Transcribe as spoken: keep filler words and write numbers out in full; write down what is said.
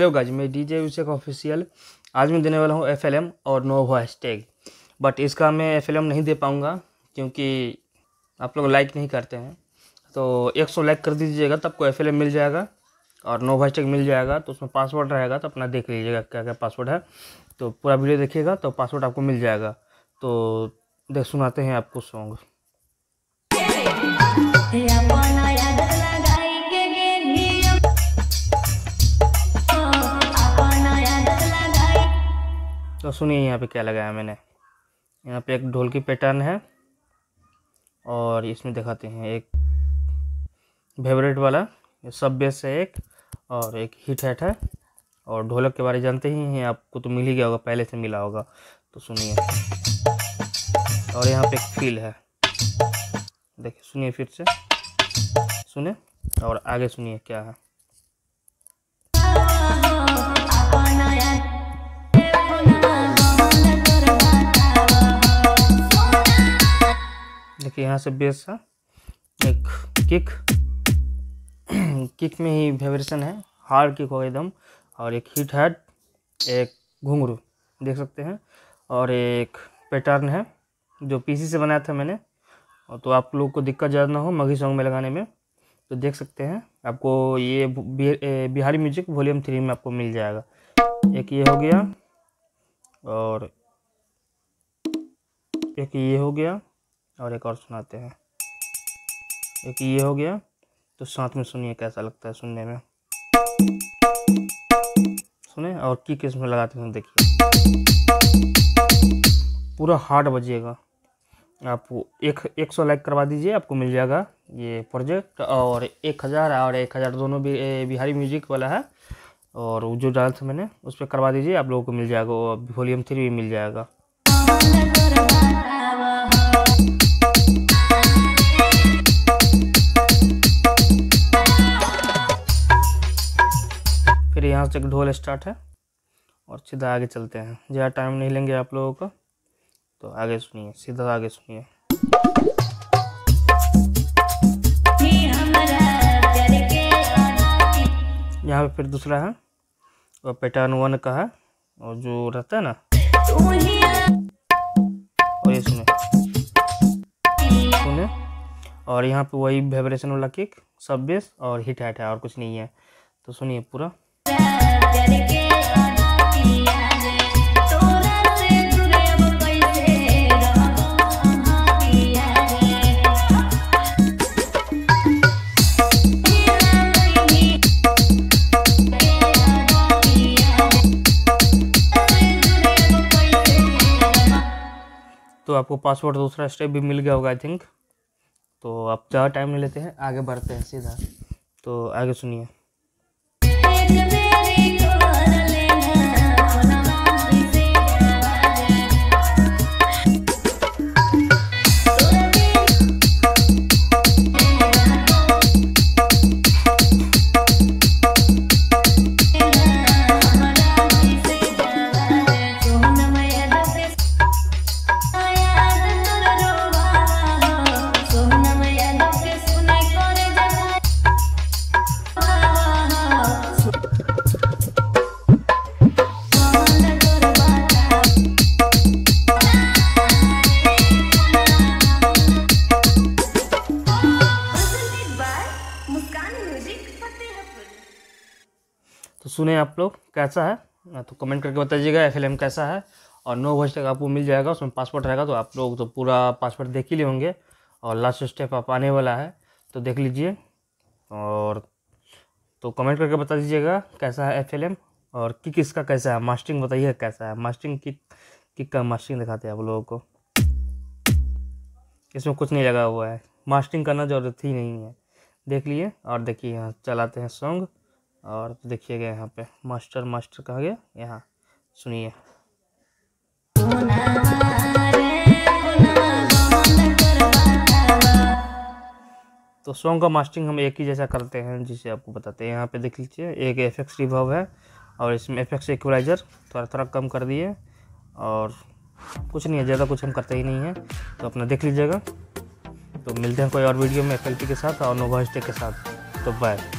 Hello guys, मैं DJ Abhishek official. आज मैं देने वाला हूँ एफ एल एम और नो वॉइस टैग, बट इसका मैं एफ एल एम नहीं दे पाऊँगा क्योंकि आप लोग लाइक नहीं करते हैं। तो एक सौ लाइक कर दीजिएगा तब को एफ एल एम मिल जाएगा और नो वॉइस टैग मिल जाएगा। तो उसमें पासवर्ड रहेगा, तो अपना देख लीजिएगा क्या क्या पासवर्ड है। तो पूरा वीडियो देखिएगा तो पासवर्ड आपको मिल जाएगा। तो देख सुनाते हैं आपको सॉन्ग। तो सुनिए यहाँ पे क्या लगाया मैंने। यहाँ पे एक ढोल की पैटर्न है और इसमें दिखाते हैं एक वाइब्रेट वाला सब बेस है एक, और एक हिट हैट है। और ढोलक के बारे जानते ही हैं, आपको तो मिल ही गया होगा, पहले से मिला होगा। तो सुनिए, और यहाँ पे एक फील है, देखिए सुनिए फिर से सुने और आगे सुनिए क्या है। देखिए यहाँ से बेस है, एक किक किक में ही वाइब्रेशन है, हार्ड किक होगा एकदम। और एक हिट हैट, एक घुंघरू देख सकते हैं, और एक पैटर्न है जो पीसी से बनाया था मैंने। और तो आप लोग को दिक्कत ज़्यादा ना हो मघी सॉन्ग में लगाने में, तो देख सकते हैं। आपको ये बिहारी म्यूजिक वॉल्यूम थ्री में आपको मिल जाएगा। एक ये हो गया और एक ये हो गया, और एक और सुनाते हैं। एक ये हो गया, तो साथ में सुनिए कैसा लगता है सुनने में, सुने। और किक इसमें लगाते हैं, देखिए पूरा हार्ड बजिएगा। आप एक एक सौ लाइक करवा दीजिए, आपको मिल जाएगा ये प्रोजेक्ट। और एक हज़ार और एक हज़ार दोनों भी बिहारी म्यूजिक वाला है, और वो जो डाल था मैंने उस पर करवा दीजिए, आप लोगों को मिल जाएगा। वॉल्यूम थ्री भी मिल जाएगा। फिर यहाँ से एक ढोल स्टार्ट है और सीधा आगे चलते हैं। ज़्यादा टाइम नहीं लेंगे आप लोगों का, तो आगे सुनिए, सीधा आगे सुनिए। यहाँ पे फिर दूसरा है, और पैटर्न वन का है, और जो रहता है ना, और ये सुने सुने। और यहाँ पे वही वाइब्रेशन वाला किक, सब बेस और हिट हैट है, और कुछ नहीं है। तो सुनिए पूरा। तो आपको पासवर्ड दूसरा स्टेप भी मिल गया होगा आई थिंक। तो आप ज़्यादा टाइम नहीं लेते हैं, आगे बढ़ते हैं सीधा। तो आगे सुनिए। तो सुने आप लोग कैसा है, तो कमेंट करके बताइएगा एफ एल एम कैसा है। और नो वॉइस टैग आपको मिल जाएगा, उसमें पासवर्ड रहेगा। तो आप लोग तो पूरा पासवर्ड देख ही ले होंगे, और लास्ट स्टेप आप आने वाला है, तो देख लीजिए। और तो कमेंट करके बता दीजिएगा कैसा है एफ एल एम, और किक इसका कैसा है, मास्टरिंग बताइए कैसा है। मास्टरिंग किक किक का मास्टरिंग दिखाते हैं आप लोगों को। इसमें कुछ नहीं लगा हुआ है, मास्टरिंग करना ज़रूरत ही नहीं है। देख लिए। और देखिए यहाँ चलाते हैं सॉन्ग, और तो देखिएगा यहाँ पे मास्टर मास्टर कहा गया, यहाँ सुनिए। तो सॉन्ग का मास्टरिंग हम एक ही जैसा करते हैं, जिसे आपको बताते हैं। यहाँ पे देख लीजिए, एक एफ एक्स रिवर्ब है, और इसमें एफ एक्स इक्वलाइजर थोड़ा थोड़ा कम कर दिए, और कुछ नहीं है, ज़्यादा कुछ हम करते ही नहीं है। तो अपना देख लीजिएगा। तो मिलते हैं कोई और वीडियो में एफ एल पी के साथ और नो वॉइस टैग के साथ। तो बाय।